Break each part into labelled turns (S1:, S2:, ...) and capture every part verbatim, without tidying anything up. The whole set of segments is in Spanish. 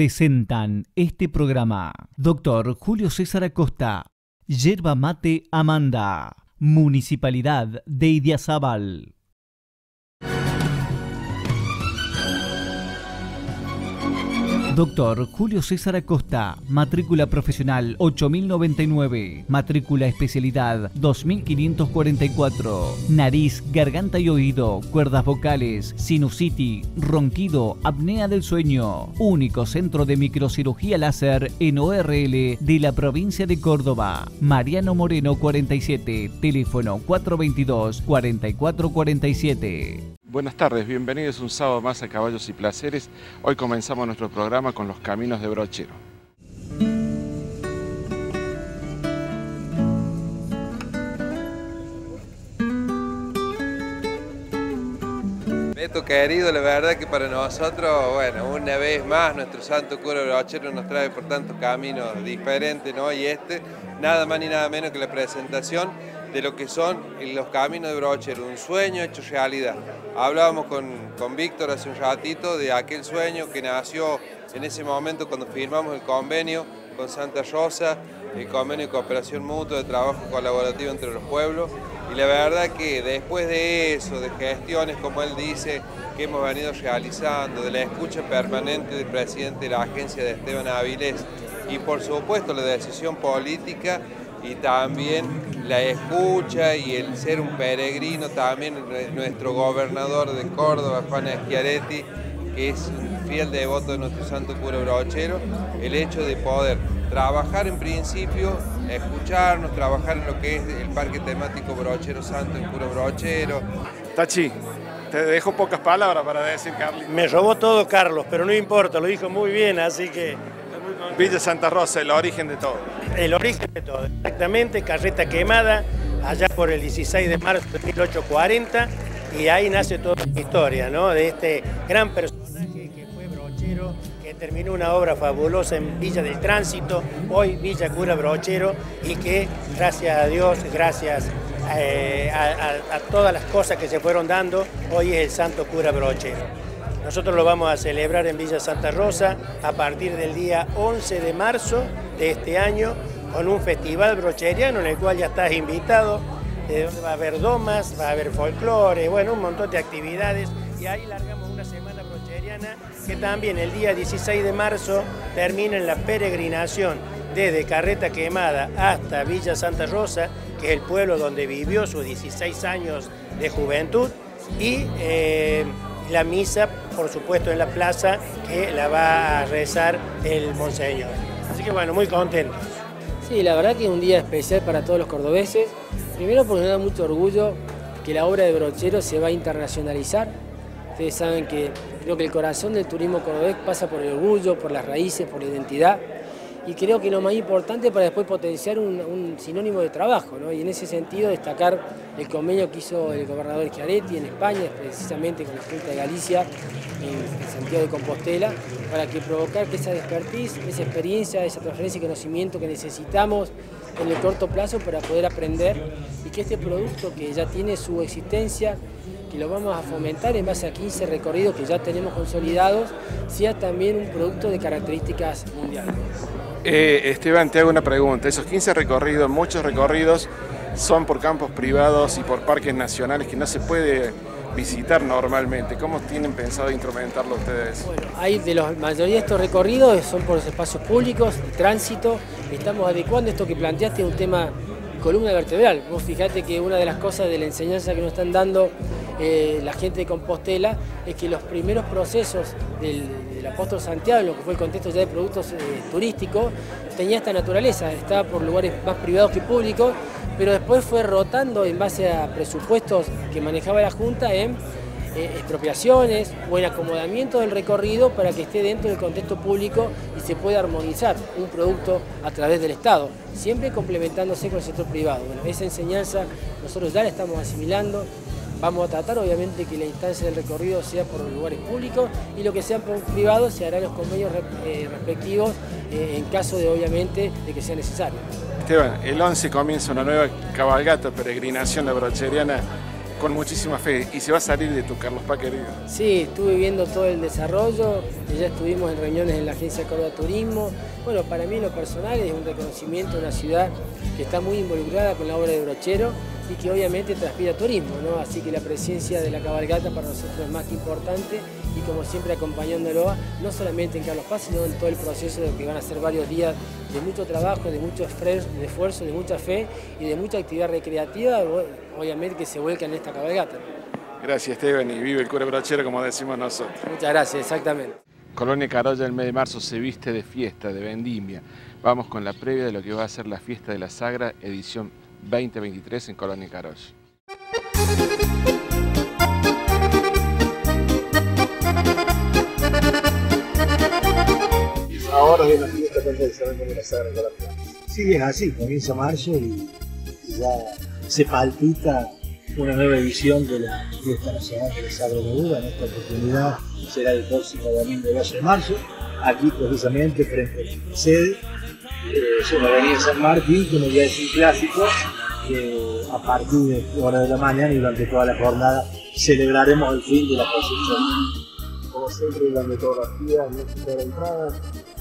S1: presentan este programa. Doctor Julio César Acosta, Yerba Mate Amanda, Municipalidad de Idiazabal. Doctor Julio César Acosta, matrícula profesional ocho mil noventa y nueve, matrícula especialidad dos mil quinientos cuarenta y cuatro, nariz, garganta y oído, cuerdas vocales, sinusitis, ronquido, apnea del sueño. Único centro de microcirugía láser en O R L de la provincia de Córdoba. Mariano Moreno cuarenta y siete, teléfono cuatro veintidós, cuarenta y cuatro cuarenta y siete.
S2: Buenas tardes, bienvenidos un sábado más a Caballos y Placeres. Hoy comenzamos nuestro programa con los caminos de Brochero.
S3: Beto querido, la verdad que para nosotros, bueno, una vez más nuestro santo cura Brochero nos trae por tantos caminos diferentes, ¿no? Y este, nada más ni nada menos que la presentación de lo que son los caminos de Brochero, un sueño hecho realidad. Hablábamos con, con Víctor hace un ratito de aquel sueño que nació en ese momento cuando firmamos el convenio con Santa Rosa, el convenio de cooperación mutua de trabajo colaborativo entre los pueblos, y la verdad que después de eso, de gestiones como él dice, que hemos venido realizando, de la escucha permanente del presidente de la agencia de Esteban Avilés, y por supuesto la decisión política, y también la escucha y el ser un peregrino, también nuestro gobernador de Córdoba, Juan Schiaretti, que es un fiel devoto de nuestro santo cura Brochero, el hecho de poder trabajar en principio, escucharnos, trabajar en lo que es el parque temático Brochero Santo en Cura Brochero.
S2: Tachi, te dejo pocas palabras para decir, Carly.
S4: Me robó todo Carlos, pero no importa, lo dijo muy bien, así que...
S2: Villa Santa Rosa, el origen de todo.
S4: El origen de todo, exactamente, carreta quemada, allá por el dieciséis de marzo de mil ochocientos cuarenta, y ahí nace toda la historia, ¿no? De este gran personaje que fue Brochero, que terminó una obra fabulosa en Villa del Tránsito, hoy Villa Cura Brochero, y que gracias a Dios, gracias eh, a, a, a todas las cosas que se fueron dando, hoy es el santo cura Brochero. Nosotros lo vamos a celebrar en Villa Santa Rosa a partir del día once de marzo de este año con un festival brocheriano en el cual ya estás invitado, eh, donde va a haber domas, va a haber folclore, bueno, un montón de actividades, y ahí largamos una semana brocheriana que también el día dieciséis de marzo termina en la peregrinación desde Carreta Quemada hasta Villa Santa Rosa, que es el pueblo donde vivió sus dieciséis años de juventud, y eh, la misa, por supuesto, en la plaza, que la va a rezar el monseñor. Así que bueno, muy contentos.
S5: Sí, la verdad que es un día especial para todos los cordobeses. Primero porque nos da mucho orgullo que la obra de Brochero se va a internacionalizar. Ustedes saben que creo que el corazón del turismo cordobés pasa por el orgullo, por las raíces, por la identidad. Y creo que lo más importante para después potenciar un, un sinónimo de trabajo, ¿no? Y en ese sentido destacar el convenio que hizo el gobernador Schiaretti en España, precisamente con la Junta de Galicia, en, en Santiago de Compostela, para que provocar que esa expertise, esa experiencia, esa transferencia de conocimiento que necesitamos en el corto plazo para poder aprender, y que este producto que ya tiene su existencia, que lo vamos a fomentar en base a quince recorridos que ya tenemos consolidados, sea también un producto de características mundiales.
S2: Eh, Esteban, te hago una pregunta. Esos quince recorridos, muchos recorridos, son por campos privados y por parques nacionales que no se puede visitar normalmente. ¿Cómo tienen pensado instrumentarlo ustedes?
S5: Bueno, hay de la mayoría de estos recorridos son por los espacios públicos, de tránsito. Estamos adecuando esto que planteaste, un tema columna vertebral. Vos fijate que una de las cosas de la enseñanza que nos están dando eh, la gente de Compostela es que los primeros procesos del, del apóstol Santiago, en lo que fue el contexto ya de productos eh, turísticos, tenía esta naturaleza, estaba por lugares más privados que públicos, pero después fue rotando en base a presupuestos que manejaba la Junta en eh, expropiaciones o en acomodamiento del recorrido para que esté dentro del contexto público y se pueda armonizar un producto a través del Estado, siempre complementándose con el sector privado. Bueno, esa enseñanza nosotros ya la estamos asimilando. Vamos a tratar obviamente que la instancia del recorrido sea por los lugares públicos, y lo que sea por privados se hará en los convenios eh, respectivos eh, en caso de obviamente de que sea necesario.
S2: Esteban, el once comienza una nueva cabalgata, peregrinación la brocheriana. con muchísima fe. Y se va a salir de tu Carlos Paz querido.
S5: Sí, estuve viendo todo el desarrollo, ya estuvimos en reuniones en la Agencia Córdoba Turismo. Bueno, para mí en lo personal es un reconocimiento de una ciudad que está muy involucrada con la obra de Brochero y que obviamente transpira turismo, ¿no? Así que la presencia de la cabalgata para nosotros es más que importante y como siempre acompañándolo, no solamente en Carlos Paz, sino en todo el proceso de que van a ser varios días de mucho trabajo, de mucho esfuerzo, de mucha fe y de mucha actividad recreativa, obviamente que se vuelca en esta cabalgata.
S2: Gracias, Esteban, y vive el cura Brochero, como decimos nosotros.
S5: Muchas gracias, exactamente.
S2: Colonia Carolla el mes de marzo se viste de fiesta, de vendimia. Vamos con la previa de lo que va a ser la Fiesta de la Sagra, edición veinte veintitrés en Colonia Carolla.
S6: Ahora de la fiesta precisamente de la Sagra en Colonia. Sí, es así, comienza marzo y ya se palpita una nueva edición de la Fiesta Nacional de la Sagra de Uva. En esta oportunidad será el próximo domingo doce de marzo, aquí precisamente frente a la sede, eh, es una avenida San Martín, como ya es un clásico, que a partir de la hora de la mañana y durante toda la jornada celebraremos el fin de la cosecha. Como siempre, durante todos los días, no se la entrada,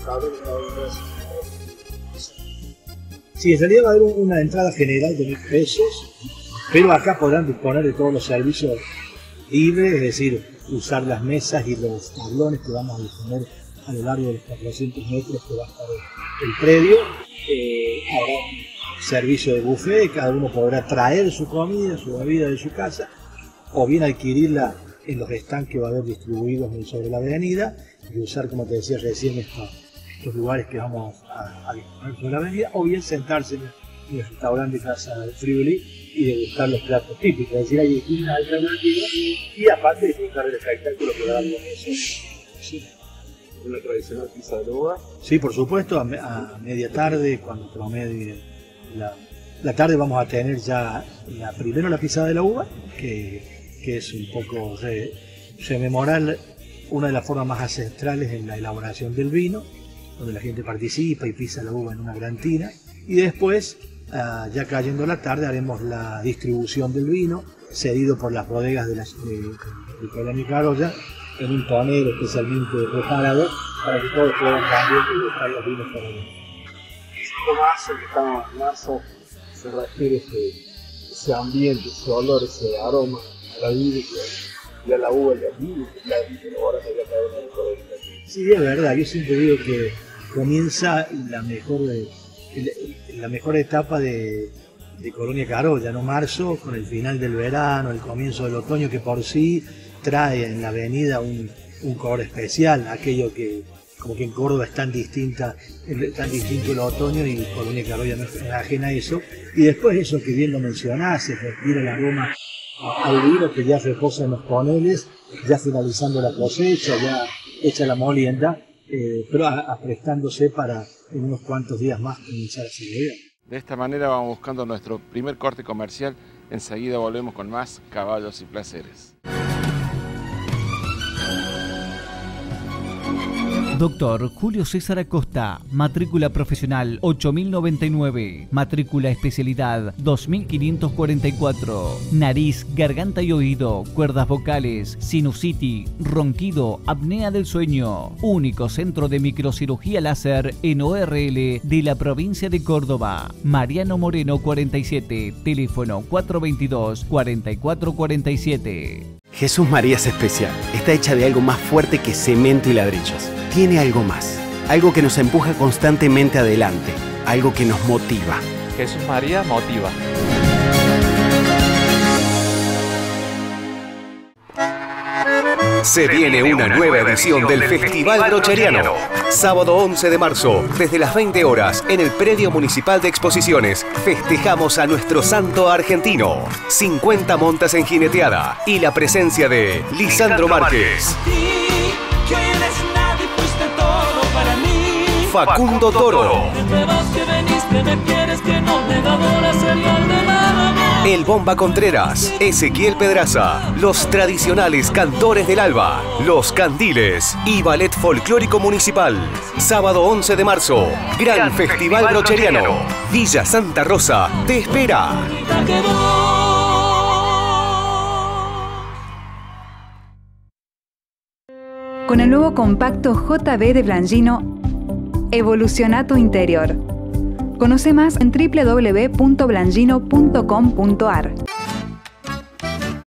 S6: sí, en realidad va a haber una entrada general de mil pesos, pero acá podrán disponer de todos los servicios libres, es decir, usar las mesas y los tablones que vamos a disponer a lo largo de los cuatrocientos metros que va a estar el, el predio. Eh, habrá un servicio de buffet, cada uno podrá traer su comida, su bebida de su casa, o bien adquirirla en los stands que va a haber distribuidos sobre la avenida, y usar, como te decía recién, estos, estos lugares que vamos a, a disponer sobre la avenida, o bien sentarse en el, en el restaurante de Casa del Friuli y degustar los platos típicos, es decir, hay distintas alternativas y aparte disfrutar del espectáculo que da con eso. Sí.
S2: ¿Una tradicional pizza de uva?
S6: Sí, por supuesto, a, me, a media tarde, cuando promedie la, la tarde, vamos a tener ya la, primero la pizza de la uva, que, que es un poco re, rememorar una de las formas más ancestrales en la elaboración del vino, donde la gente participa y pisa la uva en una gran tina, y después, Uh, ya cayendo la tarde, haremos la distribución del vino cedido por las bodegas de, las, de, de, de Colonia Carolla en un tonel especialmente preparado para que todos puedan también buscar los vinos para ellos.
S7: cinco marzo, que estamos en marzo, se refiere ese, ese ambiente, ese olor, ese aroma a la vida y a la uva y al vino, que la hora que ya cada uno de Colonia.
S6: Sí, es verdad, yo siempre digo que comienza la mejor de la mejor etapa de, de Colonia Carolla, ¿no? Marzo, con el final del verano, el comienzo del otoño, que por sí trae en la avenida un, un color especial, aquello que como que en Córdoba es tan distinta, tan distinto el otoño, y Colonia Carolla no es ajena a eso. Y después eso que bien lo mencionás, se respira el aroma al vino que ya reposa en los toneles, ya finalizando la cosecha, ya hecha la molienda, eh, pero aprestándose para en unos cuantos días más comenzar a celebrar.
S2: De esta manera vamos buscando nuestro primer corte comercial. Enseguida volvemos con más Caballos y Placeres.
S1: Doctor Julio César Acosta, matrícula profesional ocho mil noventa y nueve, matrícula especialidad dos mil quinientos cuarenta y cuatro, nariz, garganta y oído, cuerdas vocales, sinusitis, ronquido, apnea del sueño. Único centro de microcirugía láser en O R L de la provincia de Córdoba. Mariano Moreno cuarenta y siete, teléfono cuatro veintidós, cuarenta y cuatro cuarenta y siete.
S8: Jesús María es especial. Está hecha de algo más fuerte que cemento y ladrillos. Tiene algo más. Algo que nos empuja constantemente adelante. Algo que nos motiva.
S9: Jesús María motiva.
S10: Se viene una nueva edición del Festival Brocheriano. Sábado once de marzo, desde las veinte horas, en el Predio Municipal de Exposiciones, festejamos a nuestro santo argentino. cincuenta montas en jineteada y la presencia de Lisandro Márquez, Facundo Toro, El Bomba Contreras, Ezequiel Pedraza, los tradicionales Cantores del Alba, Los Candiles y Ballet Folclórico Municipal. Sábado once de marzo, Gran, Gran Festival, Festival Brocheriano. Brocheriano. Villa Santa Rosa te espera.
S11: Con el nuevo compacto J B de Blangino, evoluciona tu interior. Conoce más en doble u doble u doble u punto blangino punto com punto ar.